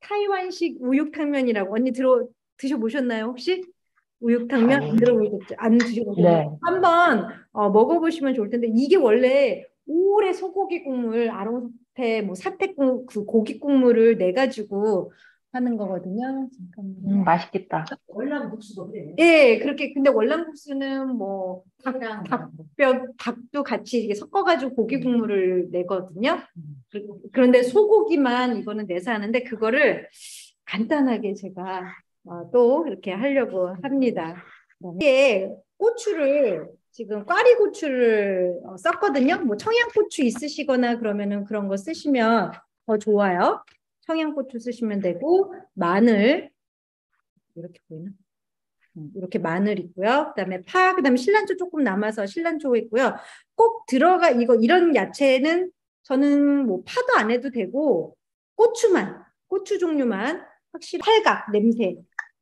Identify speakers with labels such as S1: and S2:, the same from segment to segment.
S1: 타이완식 우육탕면이라고 언니 드셔보셨나요 혹시? 우육탕면 안
S2: 아니,
S1: 들어보셨죠? 안 드셔보셨나요?
S2: 네.
S1: 한번 먹어보시면 좋을 텐데 이게 원래 오래 소고기 국물 아롱사태 뭐 그 고기 국물을 내 가지고 하는 거거든요. 잠깐만요.
S2: 맛있겠다.
S3: 월남국수도 그래.
S1: 예, 그렇게 근데 월남국수는 뭐 닭도 같이 이렇게 섞어가지고 고기 국물을 내거든요. 그런데 소고기만 이거는 내서 하는데 그거를 간단하게 제가 또 이렇게 하려고 합니다. 이게 고추를 지금 꽈리고추를 썼거든요. 뭐 청양고추 있으시거나 그러면은 그런 거 쓰시면 더 좋아요. 청양고추 쓰시면 되고 마늘 이렇게 보이나? 이렇게 마늘 있고요. 그다음에 그다음에 실란초 조금 남아서 실란초 있고요. 꼭 이런 야채는 저는 뭐 파도 안 해도 되고 고추 종류만 확실히 팔각 냄새.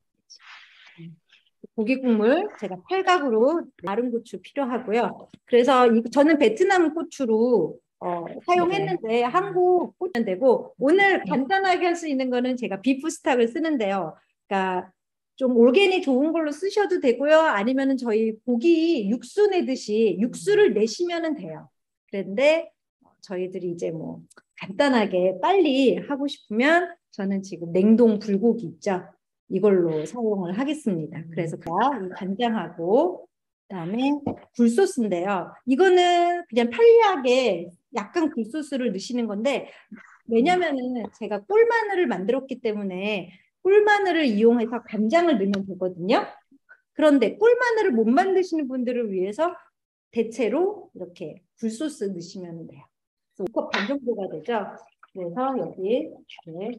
S1: 고기 국물 제가 팔각으로 마른 고추 필요하고요. 그래서 저는 베트남 고추로 사용했는데 한국 고추는 되고 오늘 간단하게 할 수 있는 거는 제가 비프 스탁을 쓰는데요. 그러니까 좀 올게니 좋은 걸로 쓰셔도 되고요. 아니면은 저희 고기 육수 내듯이 육수를 내시면은 돼요. 그런데 저희들이 이제 뭐 간단하게 빨리 하고 싶으면 저는 지금 냉동 불고기 있죠. 이걸로 사용을 하겠습니다. 그래서 이 간장하고 그다음에 굴소스인데요. 이거는 그냥 편리하게 약간 굴소스를 넣으시는 건데 왜냐면은 제가 꿀마늘을 만들었기 때문에 꿀마늘을 이용해서 간장을 넣으면 되거든요. 그런데 꿀마늘을 못 만드시는 분들을 위해서 대체로 이렇게 굴소스 넣으시면 돼요. 그래서 5컵 반 정도가 되죠. 그래서 여기 이렇게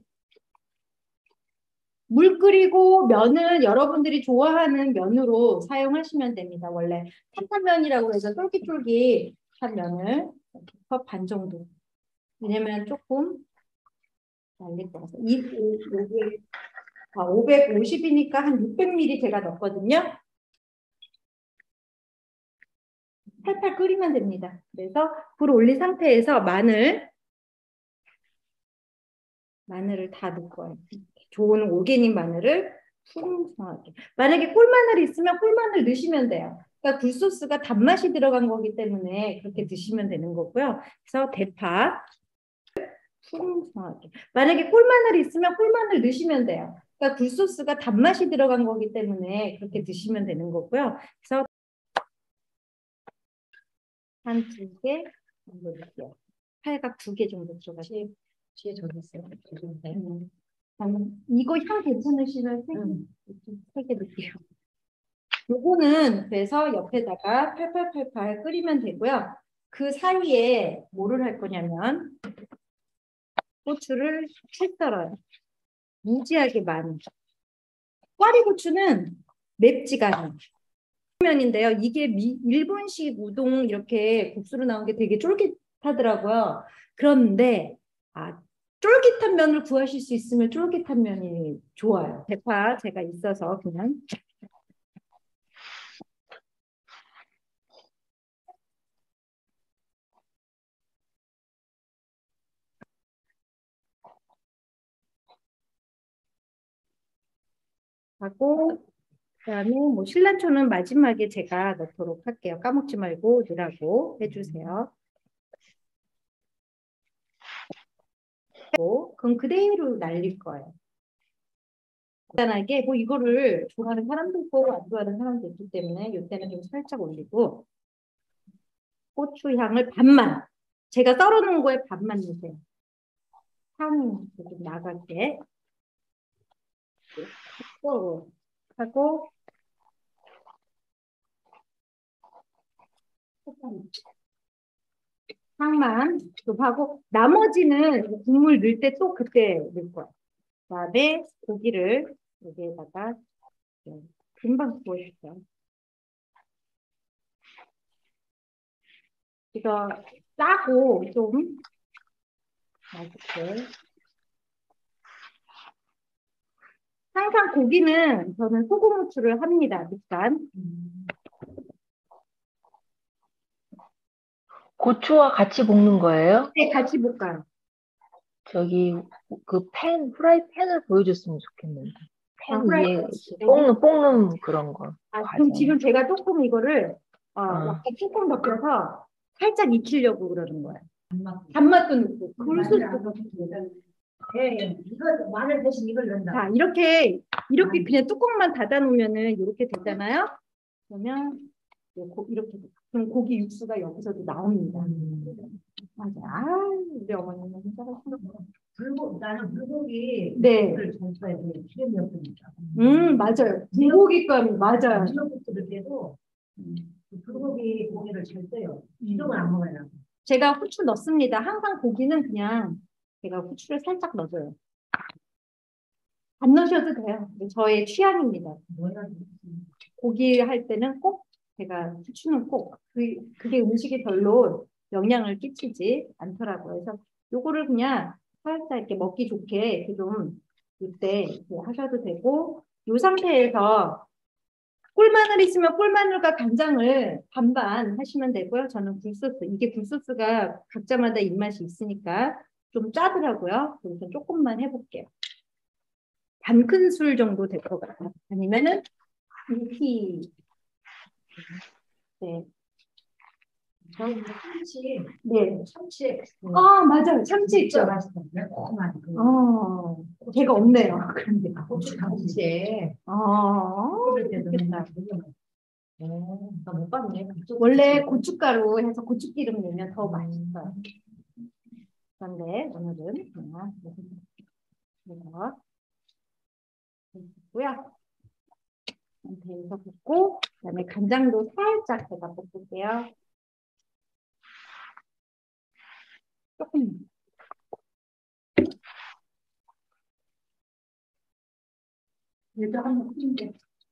S1: 물 끓이고 면은 여러분들이 좋아하는 면으로 사용하시면 됩니다. 원래 탄탄면이라고 해서 쫄깃쫄깃한 면을 컵 반 정도. 왜냐면 조금 날릴 것 같아요. 여기 550이니까 한 600ml 제가 넣었거든요. 팔팔 끓이면 됩니다. 그래서 불 올린 상태에서 마늘을 다 넣고요. 좋은 오게닉 마늘을 풍성하게. 만약에 꿀마늘이 있으면 꿀마늘 넣으시면 돼요. 그러니까 굴소스가 단맛이 들어간 거기 때문에 그렇게 드시면 되는 거고요. 그래서 대파 풍성하게. 만약에 꿀마늘이 있으면 꿀마늘 넣으시면 돼요. 그러니까 굴소스가 단맛이 들어간 거기 때문에 그렇게 드시면 되는 거고요. 그래서 한 2개 정도 넣을게요. 팔각 2개 정도 들어가시.
S3: 뒤에 저기 있어요.
S1: 이거 향 괜찮으시면 3개 넣을게요. 요거는 그래서 옆에다가 팔팔팔팔 끓이면 되고요. 그 사이에 뭐를 할 거냐면 고추를 채 썰어요. 무지하게 많이. 꽈리고추는 맵지가 않아요. 면인데요. 이게 일본식 우동 이렇게 국수로 나온 게 되게 쫄깃하더라고요. 그런데 쫄깃한 면을 구하실 수 있으면 쫄깃한 면이 좋아요. 대파 제가 있어서 그냥 하고 그다음에 뭐 실란초는 마지막에 제가 넣도록 할게요. 까먹지 말고 넣으라고 해주세요. 그럼 그대로 날릴 거예요. 간단하게 뭐 이거를 좋아하는 사람도 있고 안 좋아하는 사람도 있기 때문에 이때는 좀 살짝 올리고 고추 향을 반만 제가 썰어놓은 거에 반만 넣으세요. 향이 좀 나갈게 하고 향만 좀 하고 나머지는 국물 넣을 때 또 그때 넣을 거예요. 그다음에 고기를 여기에다가 금방 구워주세요. 이거 짜고 좀 맛있게. 항상 고기는 저는 소금 후추를 합니다. 일단
S2: 고추와 같이 볶는 거예요?
S1: 네, 같이 볶아요.
S2: 저기 그 후라이팬을 보여줬으면 좋겠는데. 팬 위에
S1: 후라이팬.
S2: 볶는 그런 거.
S1: 그럼
S2: 과정.
S1: 지금 제가 조금 이거를 약간 조금 넣어서 살짝 익히려고 그러는 거예요. 단맛도 넣고. 그럴 수 있고.
S3: 예, 이거 마늘 대신 이걸 넣는다.
S1: 자, 이렇게 그냥 뚜껑만 닫아 놓으면은 이렇게 되잖아요. 그러면 이렇게 돼. 그럼 고기 육수가 여기서도 나옵니다. 맞아. 우리 어머니는 잘하시는
S3: 나는 불고기
S1: 네.
S3: 를 잘 써야 돼. 기름이 없으니까.
S1: 맞아요. 불고기감 맞아요.
S3: 미역국을 때도 불고기 고기를 잘 써요. 기름을 안 먹어요.
S1: 제가 후추 넣습니다. 항상 고기는 그냥 제가 후추를 살짝 넣어줘요. 안 넣으셔도 돼요. 저의 취향입니다. 고기 할 때는 꼭 제가 후추는 꼭 그게 음식에 별로 영향을 끼치지 않더라고요. 그래서 요거를 그냥 살짝 이렇게 먹기 좋게 좀 이때 하셔도 되고 이 상태에서 꿀마늘 있으면 꿀마늘과 간장을 반반 하시면 되고요. 저는 굴소스, 이게 굴소스가 각자마다 입맛이 있으니까 좀 짜더라고요. 그래서 조금만 해볼게요. 반 큰술 정도 될 것 같아요. 아니면은 티. 네.
S3: 참치.
S1: 네.
S3: 참치.
S1: 맞아요. 참치 있죠.
S3: 맛있어. 매콤한.
S1: 제가 없네요. 그런데
S3: 고추 참치에.
S1: 그럴
S3: 때도
S1: 좋겠다.
S3: 나못 봤네.
S1: 원래 고춧가루 해서 고추기름 넣으면 더 맛있어요. 그런데 오늘은 그냥 이거 붓고요. 상태에서 붓고 그다음에 간장도 살짝 제가 볶을게요. 조금. 얘도 한번 끓인데.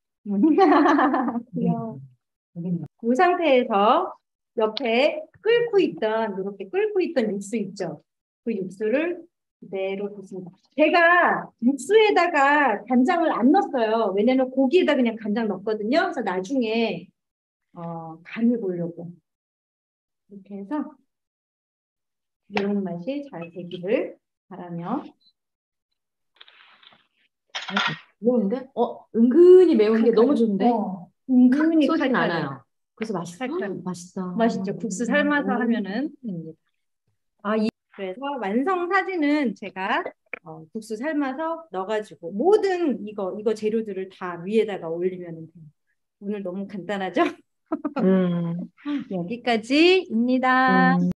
S1: 귀여워. 이 상태에서 옆에 이렇게 끓고 있던 육수 있죠? 그 육수를 그대로 붓습니다. 제가 육수에다가 간장을 안 넣었어요. 왜냐면 고기에다 그냥 간장 넣거든요. 그래서 나중에 간을 보려고 이렇게 해서 매운맛이 잘 되기를 바라며.
S4: 매운데? 은근히 매운 게 너무 좋은데?
S1: 은근히
S4: 쏘진
S1: 칼칼해요.
S4: 않아요. 그래서 맛있어. 맛있다.
S1: 맛있죠. 국수 삶아서 하면은 됩니다. 그래서 완성 사진은 제가 국수 삶아서 넣어가지고 모든 이거 재료들을 다 위에다가 올리면 돼요. 오늘 너무 간단하죠? 여기까지입니다.